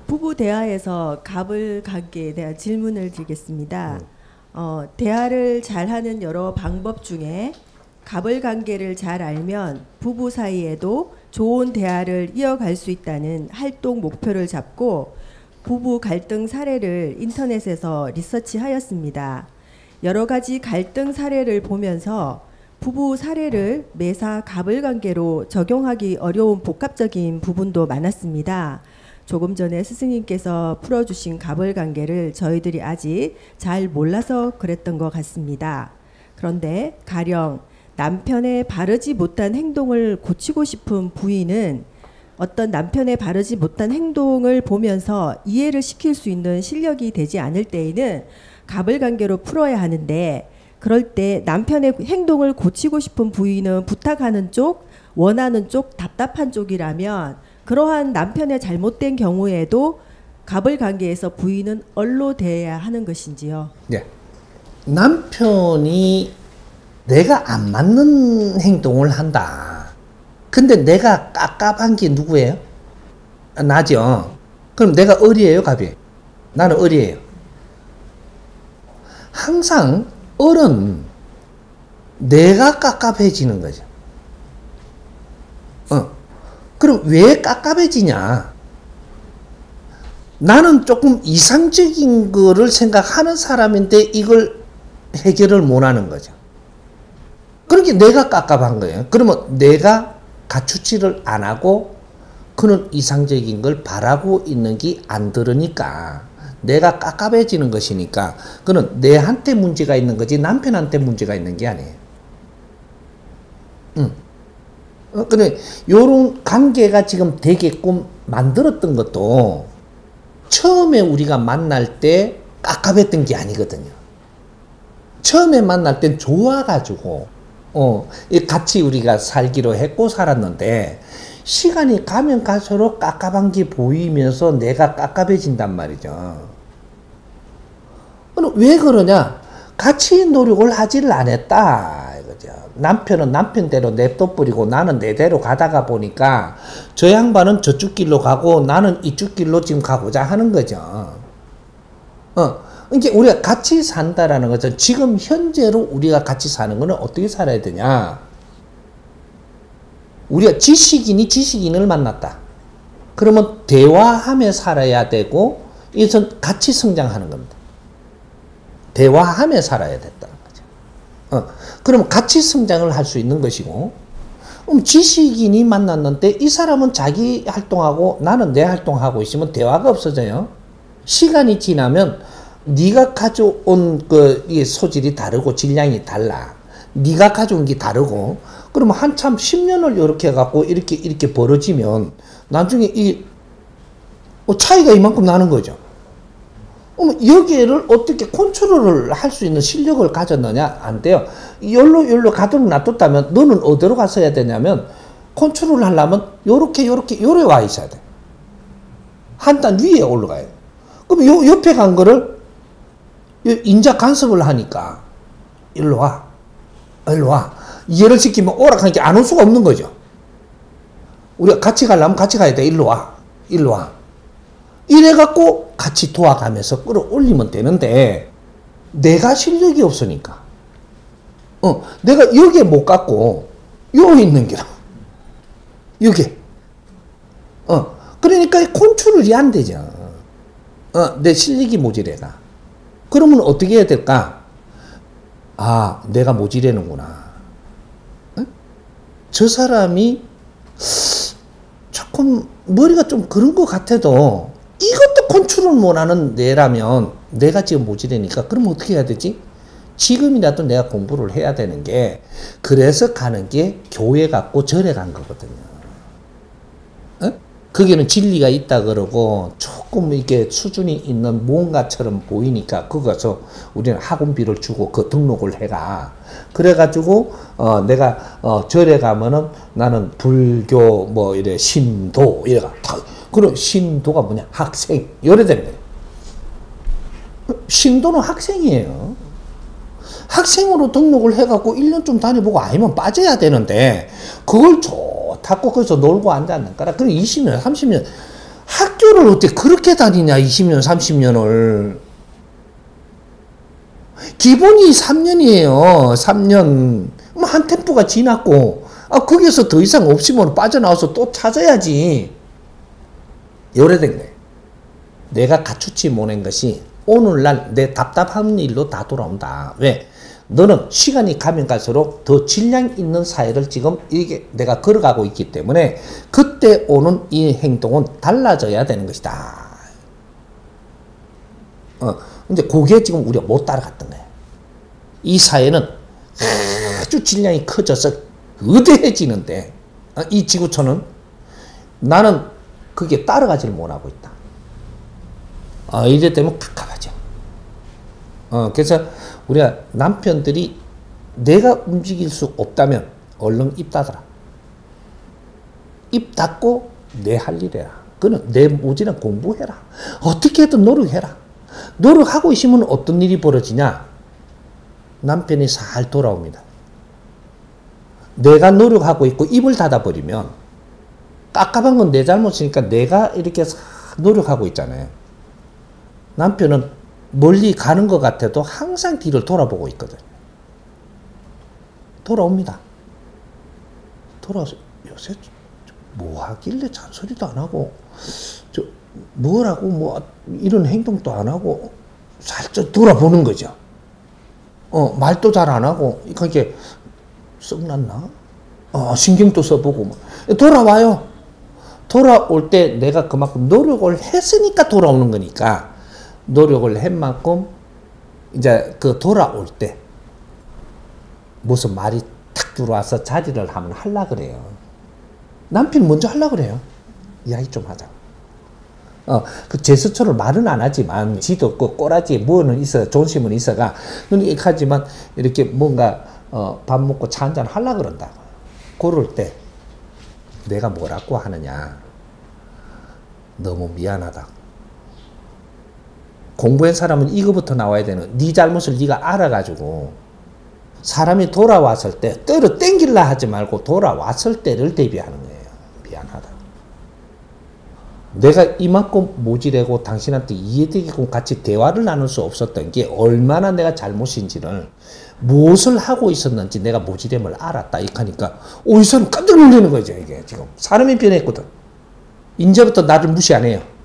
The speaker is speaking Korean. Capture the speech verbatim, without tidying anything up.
부부 대화에서 갑을 관계에 대한 질문을 드리겠습니다. 어, 대화를 잘하는 여러 방법 중에 갑을 관계를 잘 알면 부부 사이에도 좋은 대화를 이어갈 수 있다는 활동 목표를 잡고 부부 갈등 사례를 인터넷에서 리서치하였습니다. 여러 가지 갈등 사례를 보면서 부부 사례를 매사 갑을 관계로 적용하기 어려운 복합적인 부분도 많았습니다. 조금 전에 스승님께서 풀어주신 갑을 관계를 저희들이 아직 잘 몰라서 그랬던 것 같습니다. 그런데 가령 남편의 바르지 못한 행동을 고치고 싶은 부인은 어떤 남편의 바르지 못한 행동을 보면서 이해를 시킬 수 있는 실력이 되지 않을 때에는 갑을 관계로 풀어야 하는데, 그럴 때 남편의 행동을 고치고 싶은 부인은 부탁하는 쪽, 원하는 쪽, 답답한 쪽이라면 그러한 남편의 잘못된 경우에도 갑을 관계에서 부인은 얼로 대해야 하는 것인지요? 네. 남편이 내가 안 맞는 행동을 한다. 근데 내가 깝깝한 게 누구예요? 나죠. 그럼 내가 을이에요, 갑이에요? 나는 을이에요. 항상 을은 내가 깝깝해지는 거죠. 어. 그럼 왜 깝깝해지냐? 나는 조금 이상적인 거를 생각하는 사람인데 이걸 해결을 못 하는 거죠. 그러니까 내가 깝깝한 거예요. 그러면 내가 갖추지를 안 하고 그는 이상적인 걸 바라고 있는 게 안 들으니까 내가 깝깝해지는 것이니까 그는 내한테 문제가 있는 거지 남편한테 문제가 있는 게 아니에요. 응. 어, 근데 요런 관계가 지금 되게끔 만들었던 것도 처음에 우리가 만날 때 깝깝했던 게 아니거든요. 처음에 만날 땐 좋아가지고 어, 같이 우리가 살기로 했고 살았는데 시간이 가면 갈수록 깝깝한 게 보이면서 내가 깝깝해진단 말이죠. 그럼 왜 그러냐? 같이 노력을 하지를 안 했다 이거죠. 남편은 남편대로 냅둬버리고 나는 내대로 가다가 보니까 저 양반은 저쪽 길로 가고 나는 이쪽 길로 지금 가고자 하는 거죠. 어, 이제 우리가 같이 산다라는 것은 지금 현재로 우리가 같이 사는 거는 어떻게 살아야 되냐? 우리가 지식인이 지식인을 만났다. 그러면 대화하며 살아야 되고 이것은 같이 성장하는 겁니다. 대화하며 살아야 됐다는 거죠. 어, 그럼 같이 성장을 할 수 있는 것이고, 그럼 지식인이 만났는데 이 사람은 자기 활동하고 나는 내 활동하고 있으면 대화가 없어져요. 시간이 지나면 네가 가져온 그 이게 소질이 다르고 질량이 달라. 네가 가져온 게 다르고, 그러면 한참 십 년을 이렇게 해갖고 이렇게 이렇게 벌어지면 나중에 이 차이가 이만큼 나는 거죠. 여기를 어떻게 컨트롤을 할 수 있는 실력을 가졌느냐? 안 돼요. 열로 열로 가도록 놔뒀다면 너는 어디로 갔어야 되냐면 컨트롤 하려면 요렇게 요렇게 요래 와 있어야 돼. 한 단 위에 올라가요. 그럼 요 옆에 간 거를 인자 간섭을 하니까 일로 와. 일로 와. 이해를 시키면 오락하니까 안 올 수가 없는 거죠. 우리가 같이 가려면 같이 가야 돼. 일로 와. 일로 와. 이래갖고 같이 도와가면서 끌어올리면 되는데 내가 실력이 없으니까 어, 내가 여기에 못 갔고 여기 있는 게라 여기 어, 그러니까 컨트롤이 안 되죠. 어, 내 실력이 모자래가. 그러면 어떻게 해야 될까? 아, 내가 모자라는구나. 어? 저 사람이 조금 머리가 좀 그런 것 같아도 이것도 컨트롤 못하는 내라면 내가 지금 모자라니까 그럼 어떻게 해야 되지? 지금이라도 내가 공부를 해야 되는 게, 그래서 가는 게 교회 갔고 절에 간 거거든요. 어? 거기는 진리가 있다 그러고 조금 이게 수준이 있는 뭔가처럼 보이니까 거기서 우리는 학원비를 주고 그 등록을 해가. 그래가지고 어 내가 어 절에 가면은 나는 불교 뭐 이래 신도 이래가. 그럼 신도가 뭐냐? 학생. 이래 되는 거예요. 신도는 학생이에요. 학생으로 등록을 해갖고 일 년 좀 다녀보고 아니면 빠져야 되는데 그걸 좋다고 거기서 놀고 앉았는 거라. 그럼 이십 년, 삼십 년 학교 학교를 어떻게 그렇게 다니냐, 이십 년, 삼십 년을. 기본이 삼 년이에요. 삼 년. 한 템포가 지났고, 아, 거기서 더 이상 없으면 빠져나와서 또 찾아야지. 요래된 거예요. 내가 갖추지 못한 것이 오늘날 내 답답한 일로 다 돌아온다. 왜? 너는 시간이 가면 갈수록 더 질량 있는 사회를 지금 이게 내가 걸어가고 있기 때문에 그때 오는 이 행동은 달라져야 되는 것이다. 어, 근데 그게 지금 우리가 못 따라갔던 거예요. 이 사회는 아주 질량이 커져서 거대해지는데, 어, 이 지구촌은 나는 그게 따라가지를 못하고 있다. 아, 이래 되면 갑갑하죠. 어, 그래서 우리가 남편들이 내가 움직일 수 없다면 얼른 입 닫아라. 입 닫고 내 할 일 해라. 그는 내 모지는 공부해라. 어떻게든 노력해라. 노력하고 있으면 어떤 일이 벌어지냐? 남편이 살 돌아옵니다. 내가 노력하고 있고 입을 닫아버리면 깝깝한 건 내 잘못이니까 내가 이렇게 노력하고 있잖아요. 남편은 멀리 가는 것 같아도 항상 뒤를 돌아보고 있거든요. 돌아옵니다. 돌아와서 요새 뭐 하길래 잔소리도 안 하고, 저 뭐라고 뭐 이런 행동도 안 하고 살짝 돌아보는 거죠. 어, 말도 잘 안 하고, 그게 썩났나? 어, 신경도 써보고. 돌아와요. 돌아올 때 내가 그만큼 노력을 했으니까 돌아오는 거니까, 노력을 한 만큼 이제 그 돌아올 때 무슨 말이 탁 들어와서 자리를 한번 하려 그래요. 남편이 먼저 하려 그래요. 이야기 좀 하자. 어, 그 제스처를 말은 안 하지만 지도 그 꼬라지에 뭐는 있어, 존심은 있어가, 이렇게 하지만 이렇게 뭔가 어, 밥 먹고 차 한잔 하려 그런다. 그럴 때 내가 뭐라고 하느냐? 너무 미안하다. 공부한 사람은 이거부터 나와야 되는, 네 잘못을 네가 알아가지고 사람이 돌아왔을 때 때로 땡길라 하지 말고 돌아왔을 때를 대비하는 거예요. 미안하다. 내가 이만큼 모질하고 당신한테 이해되게끔 같이 대화를 나눌 수 없었던 게 얼마나 내가 잘못인지를, 무엇을 하고 있었는지 내가 모질함을 알았다. 이렇게 하니까 오, 이 사람 깜짝 놀라는 거죠. 이게 지금 사람이 변했거든. 이제부터 나를 무시 안 해요.